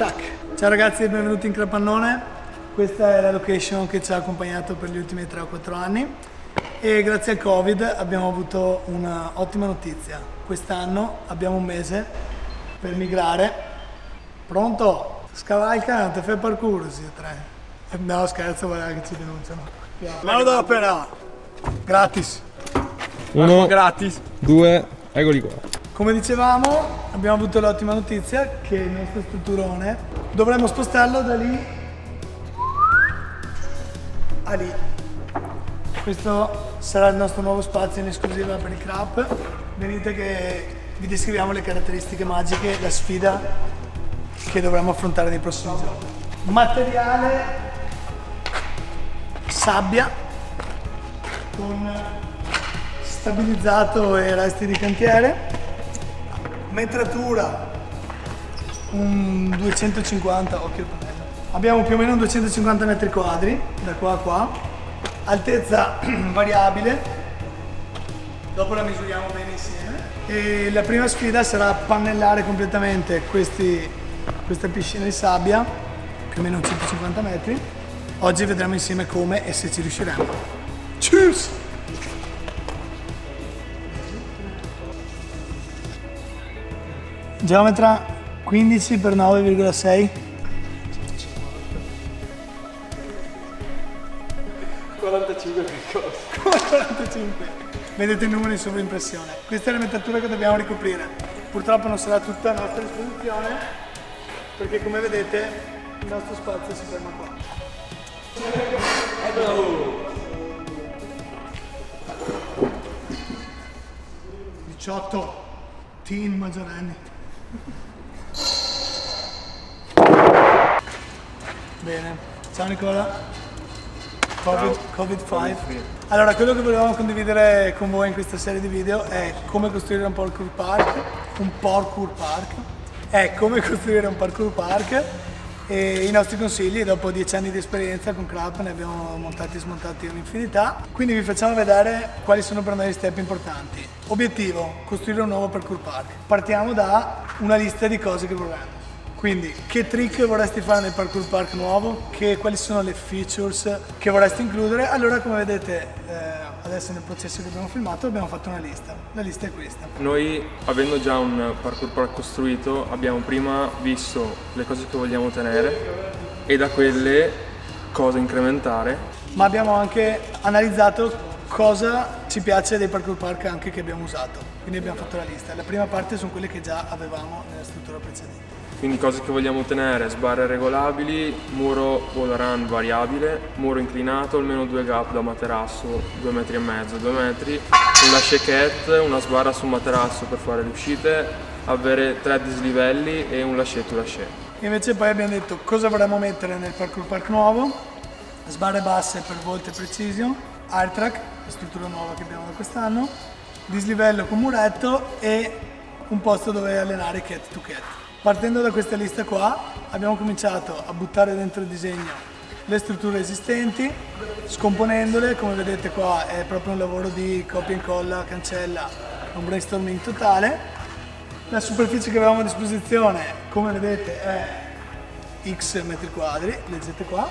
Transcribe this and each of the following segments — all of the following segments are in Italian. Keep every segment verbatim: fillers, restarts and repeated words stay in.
Ciak! Ciao ragazzi e benvenuti in Crapannone. Questa è la location che ci ha accompagnato per gli ultimi tre o quattro anni e grazie al Covid abbiamo avuto un'ottima notizia. Quest'anno abbiamo un mese per migrare. Pronto? Scavalca, te fai parkour, sì, tre. No scherzo, guarda che ci denunciano. Mano d'opera! Gratis! Uno, gratis. due, eccoli qua. Come dicevamo, abbiamo avuto l'ottima notizia che il nostro strutturone dovremmo spostarlo da lì a lì. Questo sarà il nostro nuovo spazio in esclusiva per il Crap. Venite che vi descriviamo le caratteristiche magiche, la sfida che dovremo affrontare nei prossimi giorni. Materiale sabbia con stabilizzato e resti di cantiere, metratura un duecentocinquanta, occhio al pannello. Abbiamo più o meno un duecentocinquanta metri quadri da qua a qua, altezza variabile, dopo la misuriamo bene insieme e la prima sfida sarà pannellare completamente questi, questa piscina di sabbia, più o meno centocinquanta metri. Oggi vedremo insieme come e se ci riusciremo. Cheers! Geometra quindici per nove virgola sei. quarantacinque che cosa? quarantacinque. Vedete il numero in sovraimpressione. Questa è la metratura che dobbiamo ricoprire. Purtroppo non sarà tutta a nostra disposizione perché come vedete il nostro spazio si ferma qua. diciotto teen maggiorenni. Bene, ciao Nicola. Covid, Covid cinque. Allora, quello che volevamo condividere con voi in questa serie di video è come costruire un parkour park, un parkour park, è come costruire un parkour park e i nostri consigli. Dopo dieci anni di esperienza con Crap ne abbiamo montati e smontati un'infinità, quindi vi facciamo vedere quali sono per noi gli step importanti. Obiettivo: costruire un nuovo parkour park. Partiamo da una lista di cose che vorremmo. Quindi, che trick vorresti fare nel parkour park nuovo? Che, quali sono le features che vorresti includere? Allora, come vedete eh, adesso nel processo che abbiamo filmato abbiamo fatto una lista. La lista è questa. Noi, avendo già un parkour park costruito, abbiamo prima visto le cose che vogliamo tenere e da quelle cosa incrementare. Ma abbiamo anche analizzato cosa ci piace dei parkour park anche che abbiamo usato. Quindi abbiamo fatto la lista. La prima parte sono quelle che già avevamo nella struttura precedente. Quindi cose che vogliamo tenere: sbarre regolabili, muro wall run variabile, muro inclinato, almeno due gap da materasso, due metri e mezzo, due metri, un lasciette, una sbarra sul materasso per fare le uscite, avere tre dislivelli e un lascetto lasciè. Invece poi abbiamo detto cosa vorremmo mettere nel parkour park nuovo: sbarre basse per volt e precision, air track, la struttura nuova che abbiamo da quest'anno, dislivello con muretto e un posto dove allenare cat to cat. Partendo da questa lista qua abbiamo cominciato a buttare dentro il disegno le strutture esistenti, scomponendole. Come vedete qua è proprio un lavoro di copia e incolla, cancella, un brainstorming totale. La superficie che avevamo a disposizione, come vedete, è X metri quadri, leggete qua.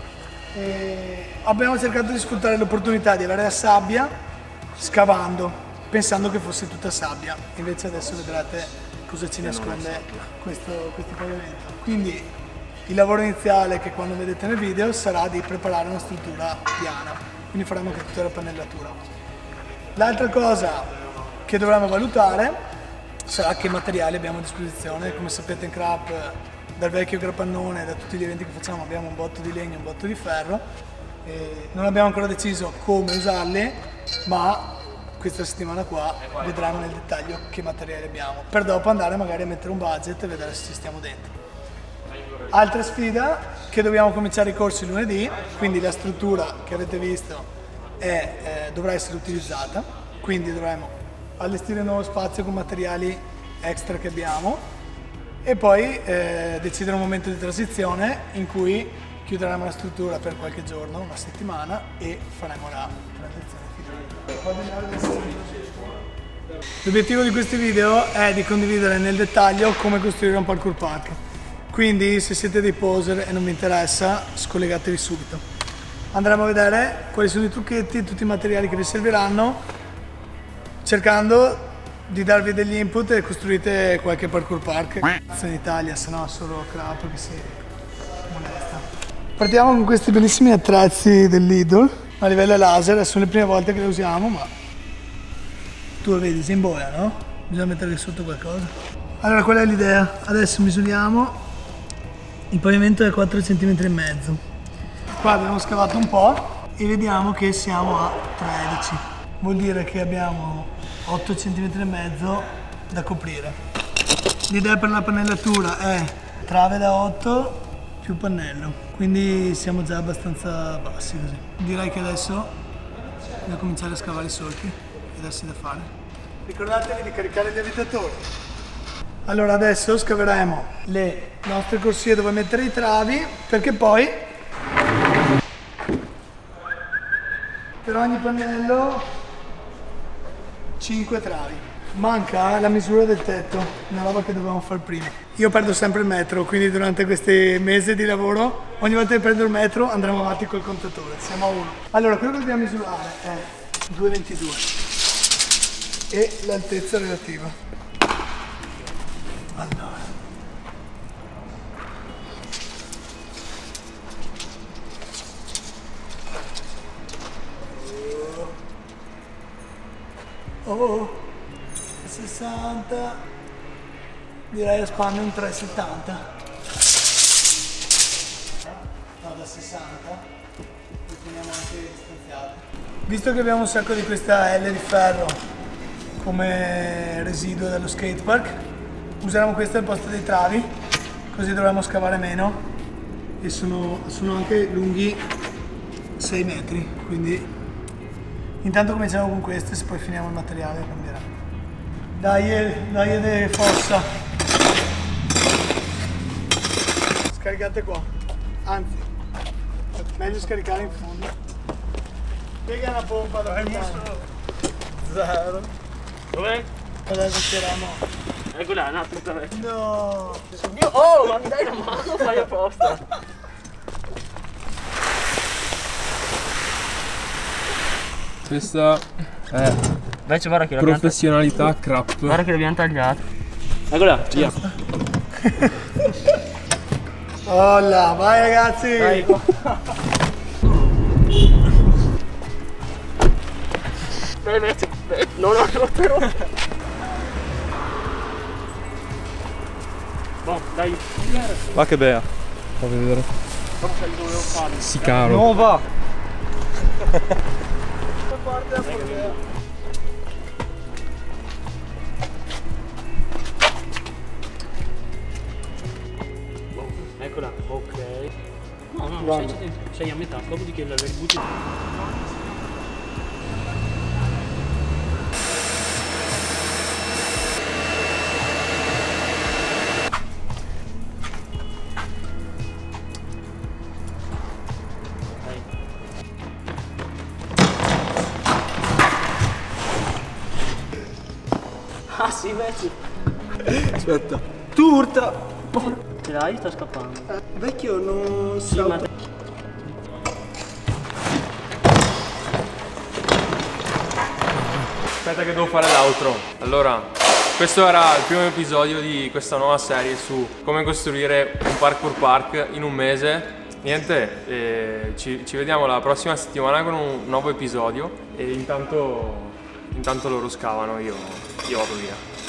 E abbiamo cercato di sfruttare l'opportunità di avere la sabbia scavando, pensando che fosse tutta sabbia, invece adesso vedrete cosa ci nasconde questo, questo pavimento. Quindi il lavoro iniziale, che quando vedete nel video, sarà di preparare una struttura piana, quindi faremo anche tutta la pannellatura. L'altra cosa che dovremo valutare sarà che materiali abbiamo a disposizione. Come sapete in Crap, dal vecchio Crapannone, da tutti gli eventi che facciamo, abbiamo un botto di legno, un botto di ferro, e non abbiamo ancora deciso come usarli, ma questa settimana qua vedremo nel dettaglio che materiali abbiamo, per dopo andare magari a mettere un budget e vedere se ci stiamo dentro. Altra sfida, che dobbiamo cominciare i corsi lunedì, quindi la struttura che avete visto è, eh, dovrà essere utilizzata, quindi dovremo allestire un nuovo spazio con materiali extra che abbiamo e poi eh, decidere un momento di transizione in cui chiuderemo la struttura per qualche giorno, una settimana, e faremo la transizione finale. L'obiettivo di questi video è di condividere nel dettaglio come costruire un parkour park. Quindi se siete dei poser e non vi interessa, scollegatevi subito. Andremo a vedere quali sono i trucchetti, tutti i materiali che vi serviranno, cercando di darvi degli input e costruite qualche parkour park in Italia, se no solo crap che si molesta. Partiamo con questi bellissimi attrezzi del Lidl a livello laser, sono le prime volte che le usiamo, ma tu lo vedi, si imboia, no? Bisogna mettere sotto qualcosa. Allora qual è l'idea? Adesso misuriamo, il pavimento è quattro virgola cinque centimetri. Qua abbiamo scavato un po' e vediamo che siamo a tredici, vuol dire che abbiamo otto virgola cinque centimetri da coprire. L'idea per la pannellatura è trave da otto più pannello, quindi siamo già abbastanza bassi così. Direi che adesso bisogna cominciare a scavare i solchi e darsi da fare. Ricordatevi di caricare gli avvitatori. Allora adesso scaveremo le nostre corsie dove mettere i travi, perché poi per ogni pannello cinque travi. Manca la misura del tetto, una roba che dovevamo fare prima. Io perdo sempre il metro, quindi durante questi mesi di lavoro, ogni volta che prendo il metro andremo avanti col contatore, siamo a uno. Allora, quello che dobbiamo misurare è due virgola ventidue e l'altezza relativa. Allora. Oh, sessanta, direi a spanne un tre virgola settanta, no, da sessanta, e teniamo anche distanziate. Visto che abbiamo un sacco di questa L di ferro come residuo dello skatepark, useremo questa al posto dei travi, così dovremo scavare meno e sono, sono anche lunghi sei metri, quindi intanto cominciamo con queste, se poi finiamo il materiale cambierà. Dai, dai de fossa. Scaricate qua. Anzi, meglio scaricare in fondo. Piega una pompa da zero. Dov'è? Adesso tiriamo. Eccola, no, aspetta. No. Oh, ma mi dai una mano? Fai apposta. Questa è Invece guarda che l'abbiamo professionalità crap. Guarda che l'abbiamo tagliato. Eccola, via. Oh là, vai ragazzi. Dai. Dai, metti. Non ho rotto. Boh, dai. Va che bea. Fa vedere. Si caro. Non va. Eccola, ok. No, no, sei, sei a metà, dopodiché la ributti. Ah sì, invece. Aspetta. Tu urta. Ce l'hai? Sta scappando. Eh, vecchio non Sì, so. ma... Aspetta che devo fare l'outro. Allora, questo era il primo episodio di questa nuova serie su come costruire un parkour park in un mese. Niente, eh, ci, ci vediamo la prossima settimana con un nuovo episodio e intanto, intanto loro scavano, io, io vado via.